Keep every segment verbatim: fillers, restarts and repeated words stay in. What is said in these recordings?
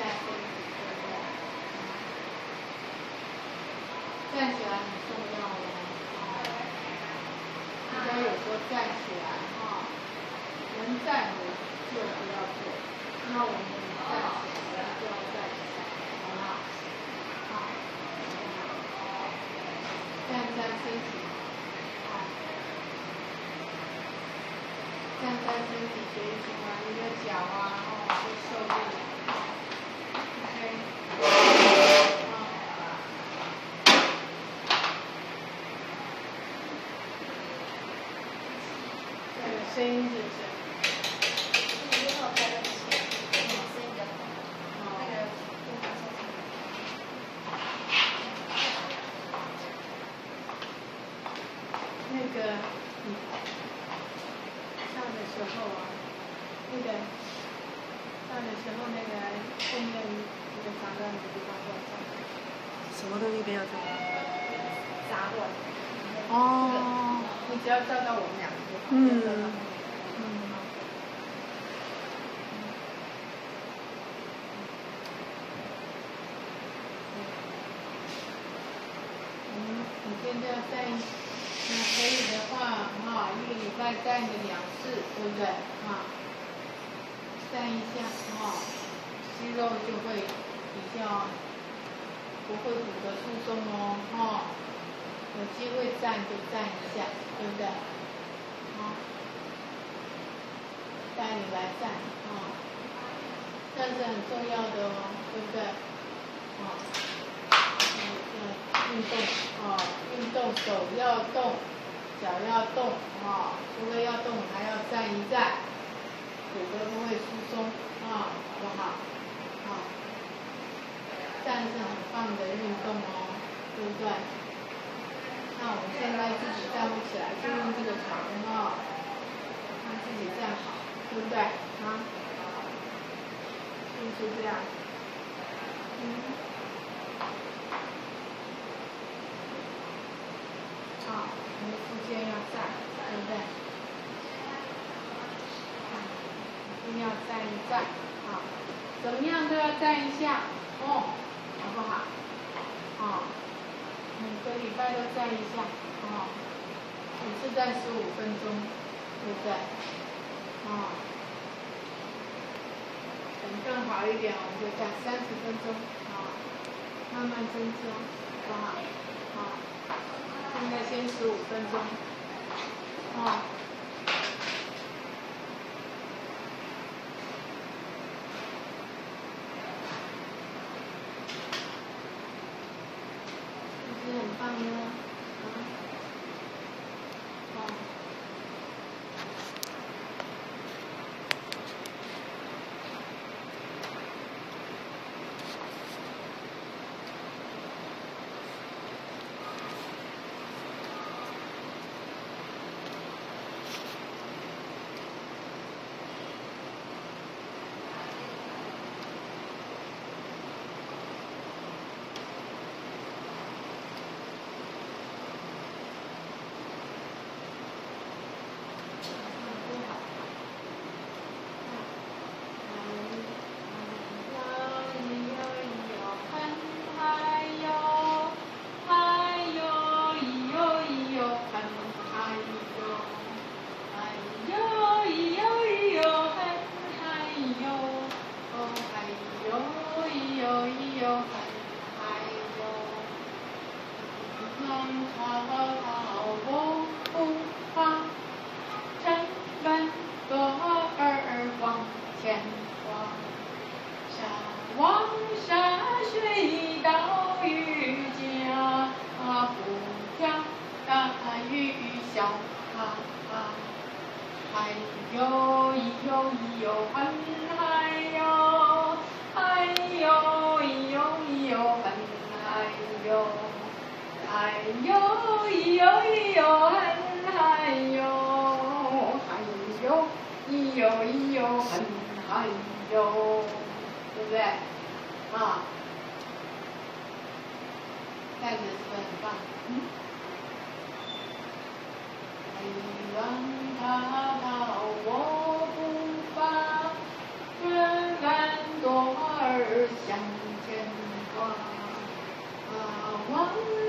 身体，对不对？站起来很重要哦，大家有时候站起来哈，能站的就不要坐，那我们站起来就要站起来，好不好？好，站站身体，好，站站身体，学一学啊，你的脚啊，哦，会受力的，好 ，OK。声音是不是？ 因为我开的声音比较大，那个电话收听。 那个，嗯，上的时候啊，那个上的时候那个后面那个杂乱的地方要上。 什么东西不要做？ 杂乱。 哦。 你只要照到我们两个就好。 嗯。 嗯。嗯，每天都要站，那可以的话，哈，一个礼拜站个两次，对不对？啊，站一下，哈，肌肉就会比较不会骨骼疏松哦，哈，有机会站就站一下，对不对？啊，带你来站，啊，站是很重要的哦，对不对？啊，嗯，运动，啊，运动手要动，脚要动，啊，除了要动还要站一站，骨骼不会疏松，啊，好不好？啊，站是很棒的运动哦，对不对？那我们现在自己站不起来，就用这个床啊，让自己站好，对不对？啊，是不是这样？嗯。啊，我们腹肩要站，对不对？一定要站一站，啊，怎么样都要站一下，哦，好不好？啊，每个礼拜都站一下，啊，每次站十五分钟，对不对？啊，等更好一点，我们就站三十分钟，啊，慢慢增加，好不好？啊。现在先十五分钟，哦。是不是很棒呢？啊，哦。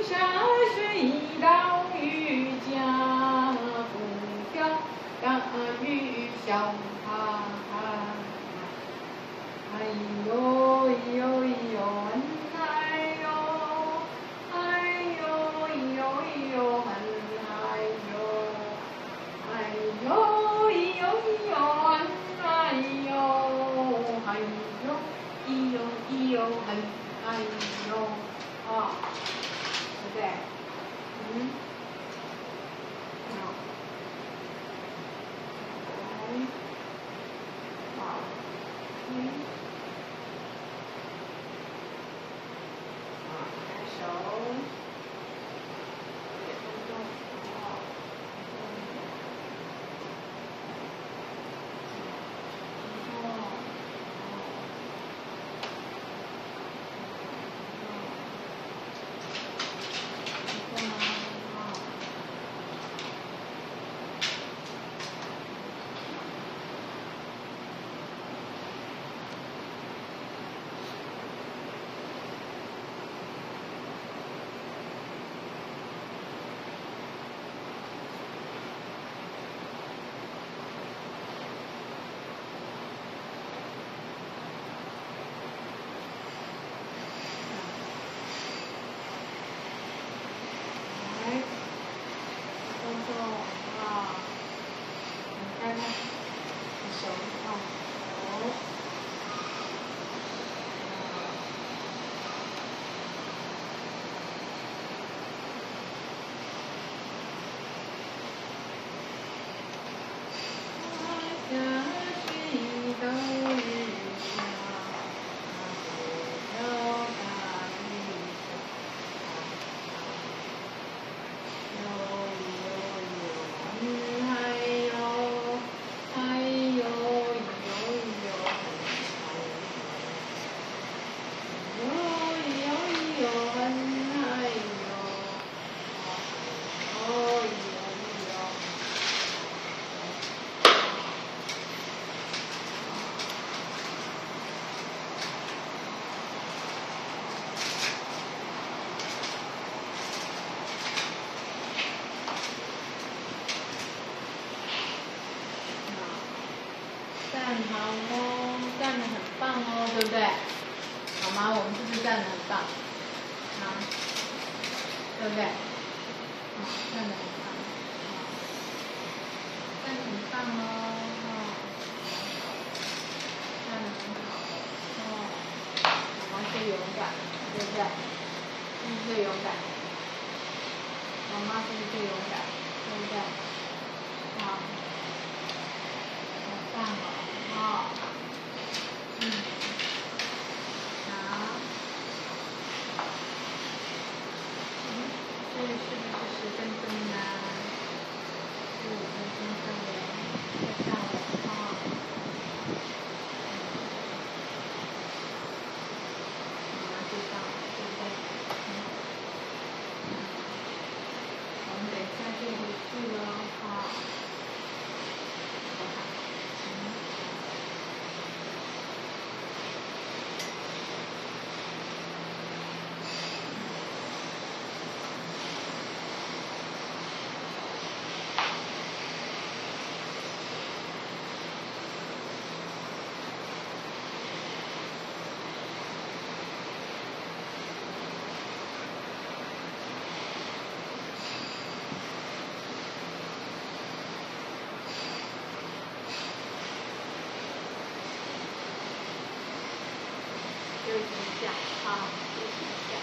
下水道鱼家不跳，大鱼小哈哈。哎呦呦呦，哎呦，哎呦呦呦，哎呦，哎呦呦呦，哎呦，哎呦，哎呦哎呦，哎哎呦，啊，对不对？嗯，好，来，好，嗯。手，动动手，站好哦，站得很棒哦，对不对？好吗？我们是不是站得很棒？好，对不对？好，站得很棒，好，站得很棒哦，哦，站得很好哦，妈妈最勇敢，对不对？是不是最勇敢？妈妈是不是最勇敢？对不对？好，好棒哦。哦，嗯，好，嗯，这里是不是十分钟呢？十五分钟上了，快到了哈。妈妈知道，对不对？嗯，我们等一下就回去了哈。好不好？嗯。休息一下啊，休息一下。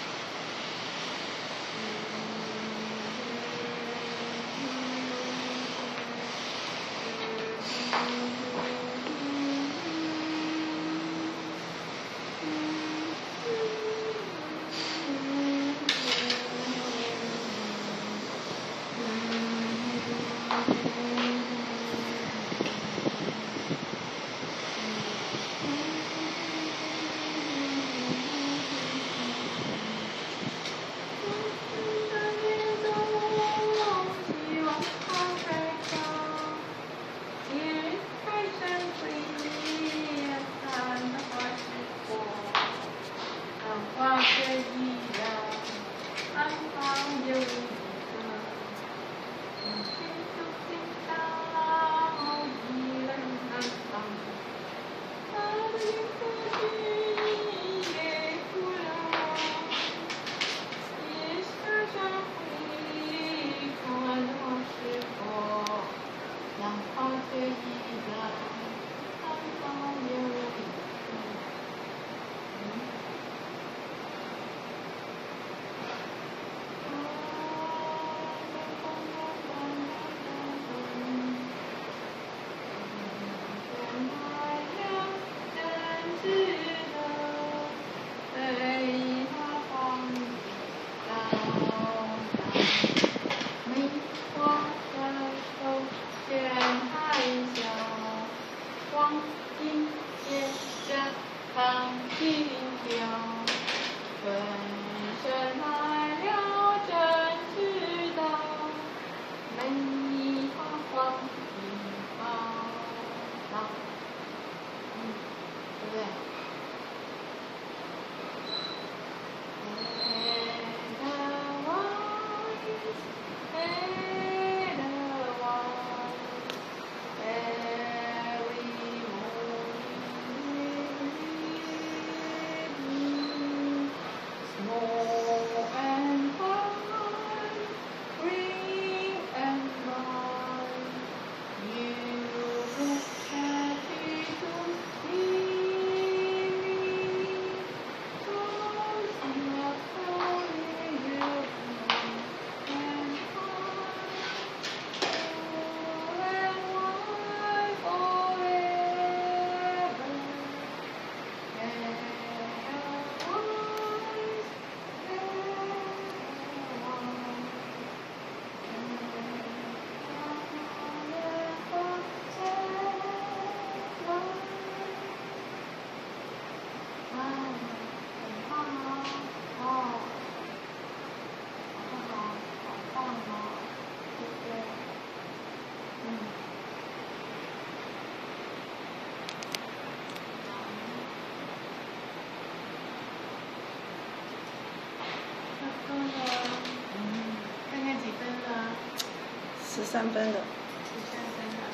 十三分的。 十三分了。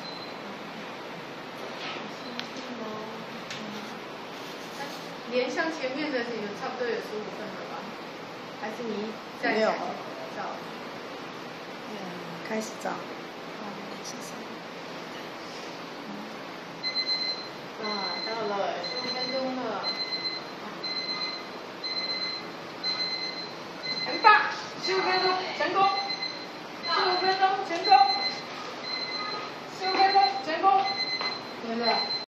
连像前面的有差不多有十五分了吧？还是你再没有照？嗯， 开始照。 啊，到了十五分钟了。很棒，十五分钟成功，十五分钟成功，十五分钟成功，对不对？